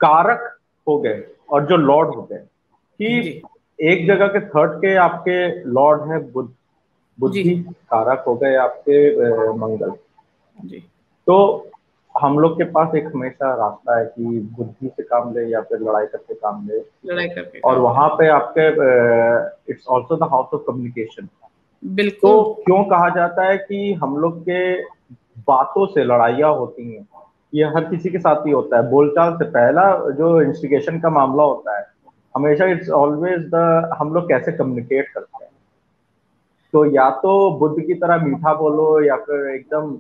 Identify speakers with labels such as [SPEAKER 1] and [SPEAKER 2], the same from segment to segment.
[SPEAKER 1] कारक हो गए और जो लॉर्ड हो गए, कि एक जगह के थर्ड के आपके लॉर्ड है बुध, बुद्धि कारक हो गए आपके मंगल जी। तो हम लोग के पास एक हमेशा रास्ता है कि बुद्धि से काम ले या फिर लड़ाई करके काम ले,
[SPEAKER 2] लड़ाई करके
[SPEAKER 1] और वहां पे आपके it's also the house of communication.
[SPEAKER 2] बिल्कुल।
[SPEAKER 1] तो क्यों कहा जाता है कि हम लोग के बातों से लड़ाइयाँ होती हैं? ये हर किसी के साथ ही होता है। बोलचाल से पहला जो इंस्टिगेशन का मामला होता है हमेशा इट्स ऑलवेज द हम लोग कैसे कम्युनिकेट करते हैं। तो या तो बुद्ध की तरह मीठा बोलो या फिर एकदम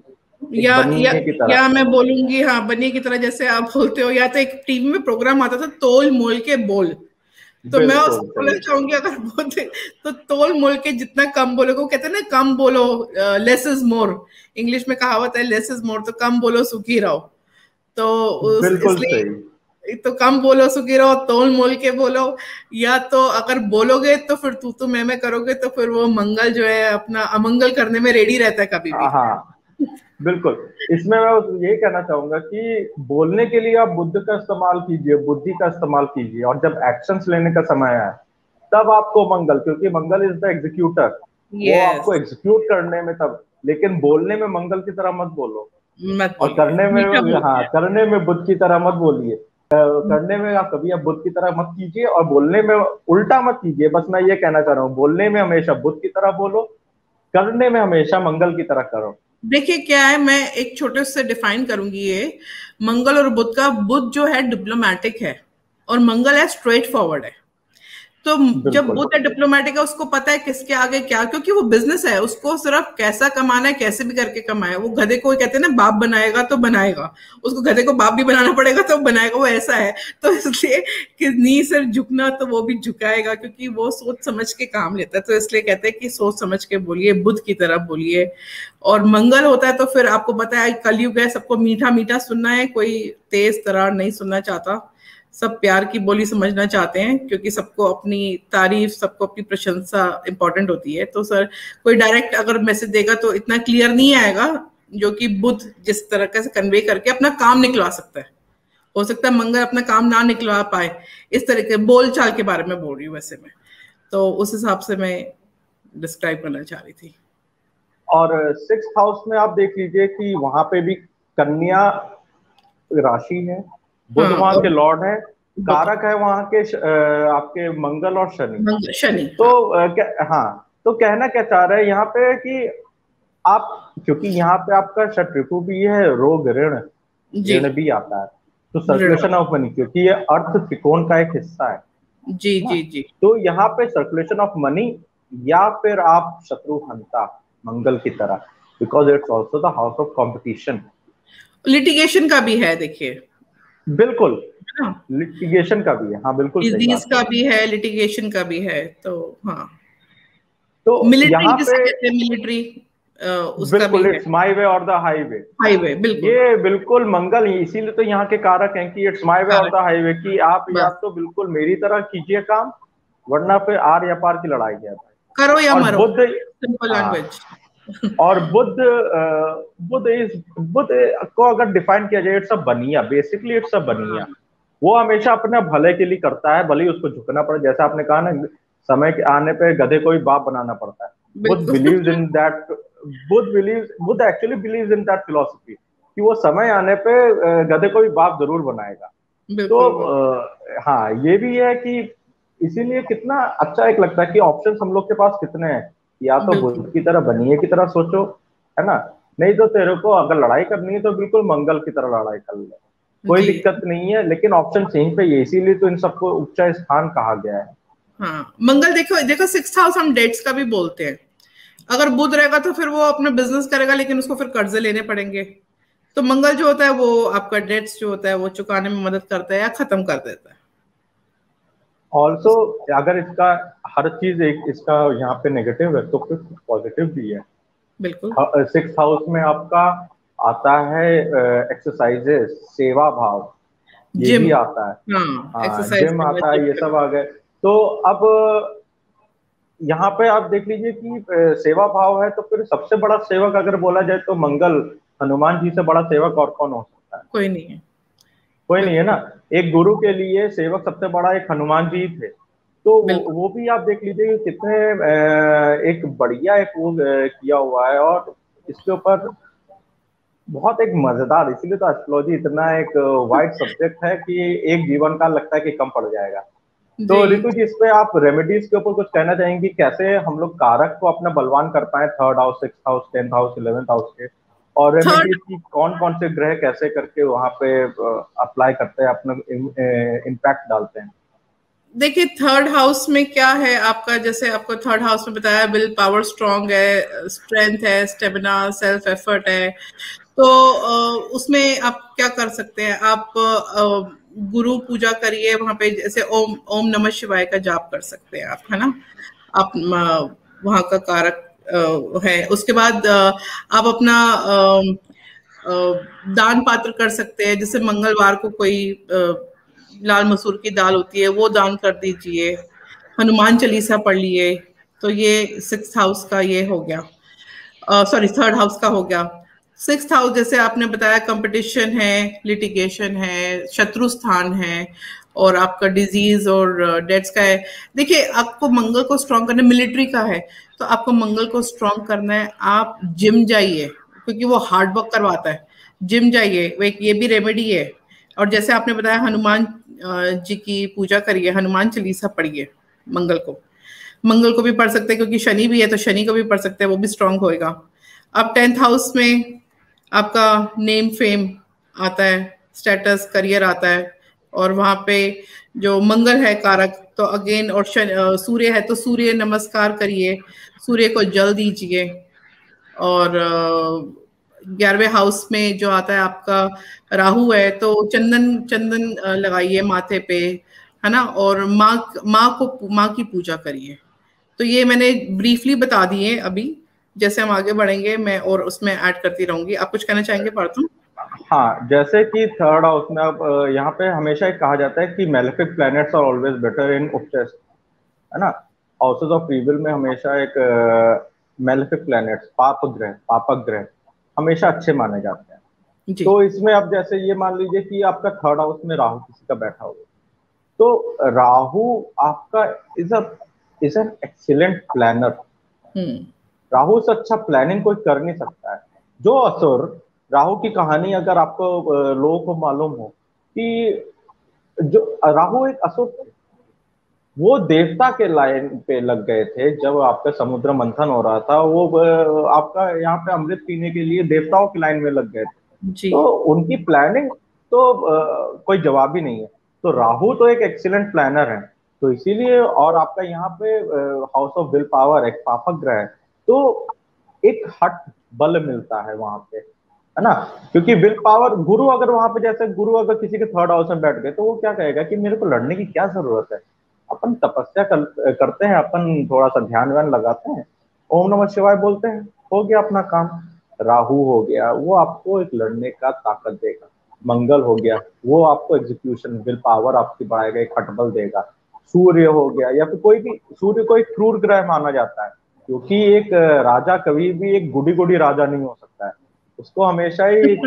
[SPEAKER 2] या मैं बोलूंगी हाँ बनिए की तरह, जैसे आप बोलते हो, या तो एक टीवी में प्रोग्राम आता था तोल मोल के बोल, तो मैं उसको बोलना चाहूंगी अगर बोलते तो तोल मोल के जितना कम बोलो, को कहते हैं ना कम बोलो, लेस इज मोर, इंग्लिश में कहावत है लेस इज मोर, तो कम बोलो सुखी रहो। तो इसलिए तो कम बोलो सुखी रहो, तोल मोल के बोलो। या तो अगर बोलोगे तो फिर तू मैं करोगे तो फिर वो मंगल जो है अपना अमंगल करने में रेडी रहता है कभी भी।
[SPEAKER 1] हाँ बिल्कुल। इसमें मैं यही कहना चाहूंगा कि बोलने के लिए आप बुद्ध का इस्तेमाल कीजिए, बुद्धि का इस्तेमाल कीजिए, और जब एक्शंस लेने का समय आए तब आपको मंगल, क्योंकि मंगल इज द एग्जीक्यूटर, वो आपको एग्जीक्यूट करने में तब, लेकिन बोलने में मंगल की तरह मत बोलो और करने में करने में बुद्ध की तरह मत बोलिए। करने में आप कभी आप बुद्ध की तरह मत कीजिए और बोलने में उल्टा मत कीजिए। बस मैं ये कहना चाह रहा हूँ, बोलने में हमेशा बुद्ध की तरह बोलो, करने में हमेशा मंगल की तरह करो।
[SPEAKER 2] देखिए क्या है, मैं एक छोटे से डिफाइन करूंगी ये मंगल और बुध का। बुध जो है डिप्लोमेटिक है और मंगल है स्ट्रेट फॉरवर्ड है। तो जब बुध डिप्लोमेटिक है उसको पता है किसके आगे क्या, क्योंकि वो बिजनेस है, उसको सिर्फ कैसा कमाना है, कैसे भी करके कमाए। वो गधे को कहते हैं ना बाप बनाएगा तो बनाएगा, उसको गधे को बाप भी बनाना पड़ेगा तो बनाएगा, वो ऐसा है। तो इसलिए कि नी सिर्फ झुकना तो वो भी झुकाएगा, क्योंकि वो सोच समझ के काम लेता है। तो इसलिए कहते हैं कि सोच समझ के बोलिए, बुध की तरह बोलिए। और मंगल होता है तो फिर आपको पता है कलयुग है, सबको मीठा मीठा सुनना है, कोई तेज तरार नहीं सुनना चाहता, सब प्यार की बोली समझना चाहते हैं, क्योंकि सबको अपनी तारीफ, सबको अपनी प्रशंसा इंपॉर्टेंट होती है। तो सर कोई डायरेक्ट अगर मैसेज देगा तो इतना क्लियर नहीं आएगा, जो कि बुध जिस तरह से कन्वे करके अपना काम निकलवा सकता है। हो सकता है मंगल अपना काम ना निकलवा पाए, इस तरह के बोल चाल के बारे में बोल रही हूँ वैसे मैं, तो उस हिसाब से मैं डिस्क्राइब करना चाह रही थी।
[SPEAKER 1] और 6th हाउस में आप देख लीजिए कि वहां पे भी कन्या राशि है, बुध वहां के लॉर्ड है, कारक है वहां के आपके मंगल और शनि। तो तो कहना क्या चाह रहे हैं यहाँ पे कि आप, क्योंकि यहाँ पे आपका शत्रुपु भी है, रोग ऋण भी आता है, तो सर्कुलेशन ऑफ मनी, क्योंकि ये अर्थ त्रिकोण का एक हिस्सा है।
[SPEAKER 2] जी जी जी।
[SPEAKER 1] तो यहाँ पे सर्कुलेशन ऑफ मनी, या फिर आप शत्रु हंता मंगल की तरह, because it's also the house of competition.
[SPEAKER 2] Litigation का भी है देखिए।
[SPEAKER 1] बिल्कुल, लिटिगेशन का भी है, हाँ बिल्कुल सही बात
[SPEAKER 2] का भी है, लिटिगेशन का भी है। तो हाँ,
[SPEAKER 1] तो
[SPEAKER 2] मिलिट्री जिसे कहते हैं, मिलिट्री
[SPEAKER 1] बिल्कुल, इट्स माई वे और द हाईवे,
[SPEAKER 2] बिल्कुल
[SPEAKER 1] ये बिल्कुल मंगल ही, इसीलिए तो यहाँ के कारक हैं कि इट्स माई वे और द हाईवे, कि आप या तो बिल्कुल मेरी तरह कीजिए काम, वरना फिर आर या पार की लड़ाई है,
[SPEAKER 2] करो या मरो,
[SPEAKER 1] बुद्ध
[SPEAKER 2] सिंपल लैंग्वेज।
[SPEAKER 1] और बुद्ध को अगर डिफाइन किया जाए, इट्स अ बनिया, बेसिकली इट्स अ बनिया। वो हमेशा अपने भले के लिए करता है, भले ही उसको झुकना पड़े, जैसा आपने कहा ना, समय के आने पे गधे को भी बाप बनाना पड़ता है। Budh believes in that, Budh actually believes in that philosophy, कि वो समय आने पे गधे को भी बाप जरूर बनाएगा। तो हाँ, ये भी है कि इसीलिए कितना अच्छा एक लगता है कि ऑप्शंस हम लोग के पास कितने हैं। या तो बुद्ध की तरह बनिए की तरह सोचो, है ना, नहीं तो तेरे को अगर लड़ाई करनी है तो बिल्कुल मंगल की तरह लड़ाई कर ले, कोई दिक्कत नहीं है। लेकिन ऑप्शन यहीं पे, इसीलिए तो इन सबको उच्च स्थान कहा गया है।
[SPEAKER 2] हाँ, मंगल देखो 6th हाउस हम डेट्स का भी बोलते हैं। अगर बुध रहेगा तो फिर वो अपना बिजनेस करेगा, लेकिन उसको फिर कर्जे लेने पड़ेंगे। तो मंगल जो होता है वो आपका डेट्स जो होता है वो चुकाने में मदद करता है या खत्म कर देता है।
[SPEAKER 1] ऑल्सो अगर इसका हर चीज एक इसका यहाँ पे नेगेटिव है तो फिर पॉजिटिव भी है।
[SPEAKER 2] बिल्कुल।
[SPEAKER 1] 6th हाउस में आपका आता है एक्सरसाइजेस, सेवा भाव, ये भी आता है। हाँ, जिम आता है, ये सब आ गए। तो अब यहाँ पे आप देख लीजिए कि सेवा भाव है, तो फिर सबसे बड़ा सेवक अगर बोला जाए तो मंगल, हनुमान जी से बड़ा सेवक और कौन हो सकता है?
[SPEAKER 2] कोई नहीं है,
[SPEAKER 1] कोई नहीं है ना। एक गुरु के लिए सेवक सबसे बड़ा एक हनुमान जी थे। तो वो भी आप देख लीजिए कि कितने एक बढ़िया एक वो किया हुआ है। और इसके ऊपर बहुत एक मजेदार, इसीलिए तो एस्ट्रोलॉजी इतना एक वाइड सब्जेक्ट है कि एक जीवन काल लगता है कि कम पड़ जाएगा। तो
[SPEAKER 2] जी।
[SPEAKER 1] रितु जी, इस पे आप रेमेडीज के ऊपर कुछ कहना चाहेंगे, कैसे हम लोग कारक को अपना बलवान कर पाए, 3rd house, 6th house, 10th house, 11th house के, और
[SPEAKER 2] थर्ड
[SPEAKER 1] रेमेडीज की कौन कौन से ग्रह कैसे करके वहां पे अप्लाई करते हैं, अपना इम्पैक्ट डालते हैं?
[SPEAKER 2] देखिए, थर्ड हाउस में क्या है आपका, जैसे आपको थर्ड हाउस में बताया, विल पावर स्ट्रांग है, स्ट्रेंथ है, स्टेमिना, सेल्फ एफर्ट है। तो उसमें आप क्या कर सकते हैं, आप गुरु पूजा करिए वहां पे, जैसे ओम ओम नमः शिवाय का जाप कर सकते हैं आप, है ना। आप वहां का कारक है। उसके बाद आप अपना दान पात्र कर सकते हैं, जैसे मंगलवार को कोई लाल मसूर की दाल होती है वो दान कर दीजिए, हनुमान चालीसा पढ़ लिए। तो ये 6th हाउस का ये हो गया, सॉरी 3rd हाउस का हो गया। 6th हाउस जैसे आपने बताया, कंपटीशन है, लिटिगेशन है, शत्रु स्थान है, और आपका डिजीज और डेथ्स का है। देखिए, आपको मंगल को स्ट्रॉन्ग करना, मिलिट्री का है तो आपको मंगल को स्ट्रॉन्ग करना है। आप जिम जाइए, क्योंकि वो हार्ड वर्क करवाता है। जिम जाइए, वो एक ये भी रेमेडी है। और जैसे आपने बताया, हनुमान जी की पूजा करिए, हनुमान चालीसा पढ़िए मंगल को। मंगल को भी पढ़ सकते हैं, क्योंकि शनि भी है तो शनि को भी पढ़ सकते हैं, वो भी स्ट्रांग होएगा। अब 10th हाउस में आपका नेम फेम आता है, स्टेटस, करियर आता है, और वहां पे जो मंगल है कारक, तो अगेन, और सूर्य है तो सूर्य नमस्कार करिए, सूर्य को जल दीजिए। और 11वें हाउस में जो आता है आपका राहु है, तो चंदन चंदन लगाइए माथे पे, है ना। और माँ की पूजा करिए। तो ये मैंने ब्रीफली बता दिए अभी। जैसे हम आगे बढ़ेंगे मैं और उसमें ऐड करती रहूंगी। आप कुछ कहना चाहेंगे पार्थो?
[SPEAKER 1] हाँ, जैसे कि 3rd हाउस में अब यहाँ पे हमेशा एक कहा जाता है कि malefic planets are always better in उपचेस, है ना। हाउसेस ऑफ ईविल में हमेशा एक मेलेफिक प्लैनेट्स, पापक ग्रह हमेशा अच्छे माने जाते हैं।
[SPEAKER 2] जी।
[SPEAKER 1] तो इसमें अब जैसे ये मान लीजिए कि आपका 3rd हाउस में राहु किसी का बैठा हुआ, तो राहु आपका is an excellent planner. Rahu से अच्छा प्लानिंग कोई कर नहीं सकता है। जो असुर, राहु की कहानी अगर आपको लोगों को मालूम हो कि जो राहु एक असुर थे, वो देवता के लाइन पे लग गए थे जब आपका समुद्र मंथन हो रहा था। वो आपका यहाँ पे अमृत पीने के लिए देवताओं की लाइन में लग गए थे।
[SPEAKER 2] जी।
[SPEAKER 1] तो उनकी प्लानिंग तो कोई जवाब ही नहीं है। तो राहु तो एक एक्सीलेंट प्लानर है। तो इसीलिए, और आपका यहाँ पे हाउस ऑफ विल पावर एक पापक ग्रह है, तो एक हट बल मिलता है वहां पे, है ना। क्योंकि विल पावर, गुरु अगर वहां पे, जैसे गुरु अगर किसी के 3rd हाउस में बैठ गए, तो वो क्या कहेगा कि मेरे को लड़ने की क्या जरूरत है, अपन तपस्या करते हैं, अपन थोड़ा सा ध्यान व्यान लगाते हैं, ओम नमः शिवाय बोलते हैं, हो गया अपना काम। राहु हो गया, वो आपको एक लड़ने का ताकत देगा। मंगल हो गया, वो आपको एग्जीक्यूशन विल पावर आपकी बढ़ाएगा, एक हटबल देगा। सूर्य हो गया, या फिर कोई भी, सूर्य को एक क्रूर ग्रह माना जाता है, क्योंकि एक राजा कभी भी एक गुडी गुडी राजा नहीं हो सकता है। उसको हमेशा ही एक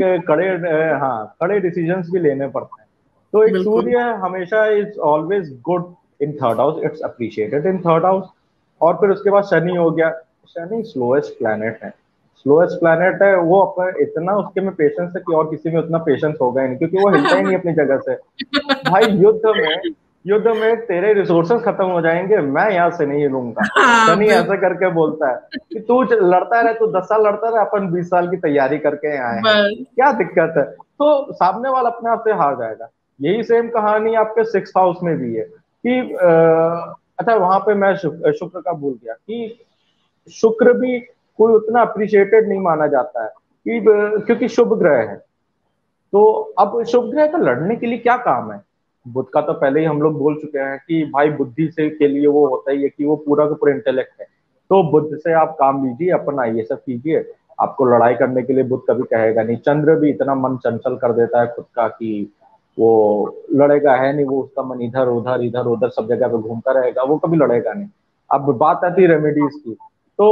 [SPEAKER 1] कड़े डिसीजंस भी लेने पड़ते हैं। तो एक
[SPEAKER 2] बिल्कुल।
[SPEAKER 1] सूर्य हमेशा is always good in 3rd house, it's appreciated in 3rd house. और फिर उसके बाद शनि हो गया। शनि स्लोएस्ट प्लैनेट है, स्लोएस्ट प्लैनेट है। वो अपना इतना उसके में पेशेंस है कि और किसी में उतना पेशेंस होगा ही नहीं, क्योंकि वो हिलता ही नहीं अपनी जगह से। भाई, युद्ध में तेरे रिसोर्सेस खत्म हो जाएंगे, मैं यहाँ से नहीं हिलूंगा।
[SPEAKER 2] हाँ,
[SPEAKER 1] शनि ऐसा
[SPEAKER 2] बिल्कुल।
[SPEAKER 1] करके बोलता है कि तू लड़ता रहे, तू 10 साल लड़ता रहे, अपन 20 साल की तैयारी करके आए हैं,
[SPEAKER 2] बस।
[SPEAKER 1] क्या दिक्कत है। तो सामने वाला अपने आप से हार जाएगा। यही सेम कहानी आपके 6th हाउस में भी है कि अच्छा, वहां पे मैं शुक्र का भूल गया कि शुक्र भी कोई उतना अप्रिशिएटेड नहीं माना जाता है कि क्योंकि शुभ ग्रह है। तो अब शुभ ग्रह का लड़ने के लिए क्या काम है? बुध का तो पहले ही हम लोग बोल चुके हैं कि भाई बुद्धि से के लिए वो होता ही है कि वो पूरा का पूरा इंटेलेक्ट है। तो बुध से आप काम लीजिए, अपना ये सब कीजिए, आपको लड़ाई करने के लिए बुध कभी कहेगा नहीं। चंद्र भी इतना मन चंचल कर देता है खुद का कि वो लड़ेगा है नहीं, वो उसका मन इधर उधर सब जगह पे घूमता रहेगा, वो कभी लड़ेगा नहीं। अब बात आती है रेमेडीज की। तो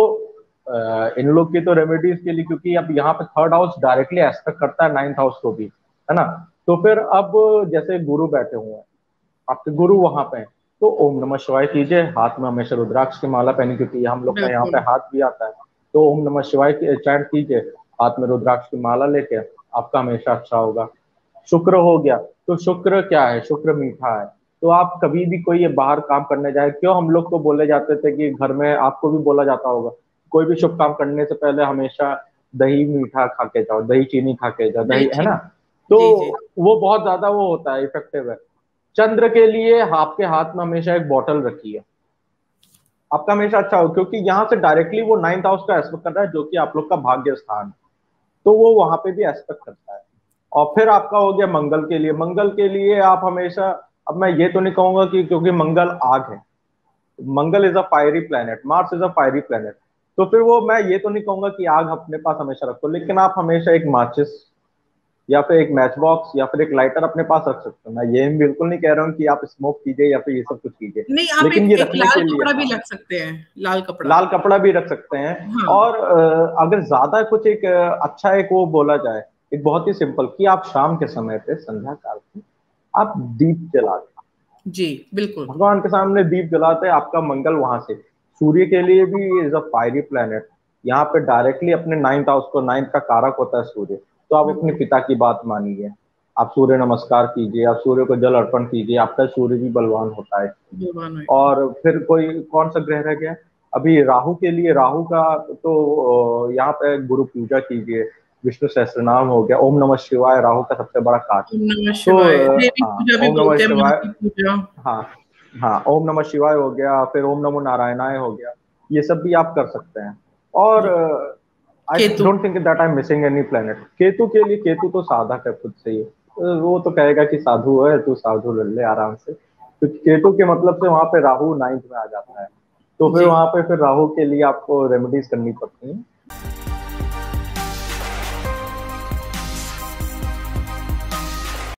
[SPEAKER 1] इन लोग की तो रेमेडीज के लिए, क्योंकि अब यहाँ पे 3rd हाउस डायरेक्टली एस्पेक्ट करता है 9th हाउस को भी, है ना। तो फिर अब जैसे गुरु बैठे हुए हैं, आपके गुरु वहां पे हैं, तो ओम नमः शिवाय कीजिए, हाथ में हमेशा रुद्राक्ष की माला पहनी, क्योंकि हम लोग का यहाँ पे
[SPEAKER 2] बिल्कुल।
[SPEAKER 1] हाथ भी आता है। तो ओम नमः शिवाय चैंट कीजिए, हाथ में रुद्राक्ष की माला लेके, आपका हमेशा अच्छा होगा। शुक्र हो गया, तो शुक्र क्या है, शुक्र मीठा है। तो आप कभी भी कोई ये बाहर काम करने जाए, क्यों हम लोग को बोले जाते थे कि घर में, आपको भी बोला जाता होगा, कोई भी शुभ काम करने से पहले हमेशा दही मीठा खा के जाओ, दही चीनी खा के जाओ,
[SPEAKER 2] दही
[SPEAKER 1] दही, है ना।
[SPEAKER 2] चीनी।
[SPEAKER 1] तो
[SPEAKER 2] जी जी।
[SPEAKER 1] वो बहुत ज्यादा वो होता है, इफेक्टिव है। चंद्र के लिए आपके हाथ में हमेशा एक बॉटल रखी है, आपका हमेशा अच्छा हो, क्योंकि यहाँ से डायरेक्टली वो 9th हाउस का एस्पेक्ट कर रहा है, जो कि आप लोग का भाग्य स्थान है। तो वो वहां पे भी एस्पेक्ट करता है। और फिर आपका हो गया मंगल के लिए, मंगल के लिए आप हमेशा, अब मैं ये तो नहीं कहूंगा कि क्योंकि मंगल आग है, Mangal is a fiery planet, Mars is a fiery planet, तो फिर वो मैं ये तो नहीं कहूंगा कि आग अपने पास हमेशा रखो, लेकिन आप हमेशा एक माचिस या फिर एक मैच बॉक्स या फिर एक लाइटर अपने पास रख सकते हो। मैं ये बिल्कुल नहीं कह रहा हूँ कि आप स्मोक कीजिए या फिर ये सब कुछ कीजिए,
[SPEAKER 2] नहीं, आप
[SPEAKER 1] लेकिन
[SPEAKER 2] एक
[SPEAKER 1] ये
[SPEAKER 2] एक
[SPEAKER 1] रखने
[SPEAKER 2] लाल
[SPEAKER 1] के लिए,
[SPEAKER 2] कपड़ा भी
[SPEAKER 1] हाँ,
[SPEAKER 2] रख सकते हैं, लाल कपड़ा।
[SPEAKER 1] लाल कपड़ा भी रख सकते हैं।
[SPEAKER 2] हाँ।
[SPEAKER 1] और अगर ज्यादा कुछ एक अच्छा एक वो बोला जाए, एक बहुत ही सिंपल, कि आप शाम के समय पे, संध्या काल पे आप दीप जलाते,
[SPEAKER 2] जी बिल्कुल।
[SPEAKER 1] भगवान के सामने दीप जलाते, आपका मंगल वहां से, सूर्य के लिए भी इज अ फायरी प्लेनेट, यहाँ पे डायरेक्टली अपने 9th हाउस को, 9th का कारक होता है सूर्य। तो आप अपने
[SPEAKER 2] बिल्कुल।
[SPEAKER 1] पिता की बात मानिए, आप सूर्य नमस्कार कीजिए, आप सूर्य को जल अर्पण कीजिए, आपका सूर्य भी बलवान होता है।
[SPEAKER 2] भगवान होगा।
[SPEAKER 1] और फिर कोई कौन सा ग्रह रह गया अभी, राहु के लिए, राहु का तो यहाँ पे गुरु पूजा कीजिए, विष्णु सहस्त्रनाम हो गया, ओम नमः शिवाय राहु का सबसे बड़ा कार्य।
[SPEAKER 2] ओम नमः
[SPEAKER 1] तो
[SPEAKER 2] शिवाय, देवी
[SPEAKER 1] हाँ,
[SPEAKER 2] पूजा भी
[SPEAKER 1] ओम नमः
[SPEAKER 2] बोलते हैं, माँ
[SPEAKER 1] शिवाय,
[SPEAKER 2] की पूजा।
[SPEAKER 1] हाँ, हाँ, ओम नमः शिवाय हो गया, फिर ओम नमो नारायणाय हो गया, ये सब भी आप कर सकते हैं। और
[SPEAKER 2] जी।
[SPEAKER 1] I
[SPEAKER 2] Ketu.
[SPEAKER 1] Don't think that I am missing any planet. Ketu के लिए, केतु तो साधक है खुद से ही, वो तो कहेगा कि साधु है तू, साधु ले ले आराम से, तो केतु के मतलब से वहां पे राहु 9th में आ जाता है। तो फिर
[SPEAKER 2] जी।
[SPEAKER 1] वहां पे फिर राहु के लिए आपको रेमेडीज करनी पड़ती हैं।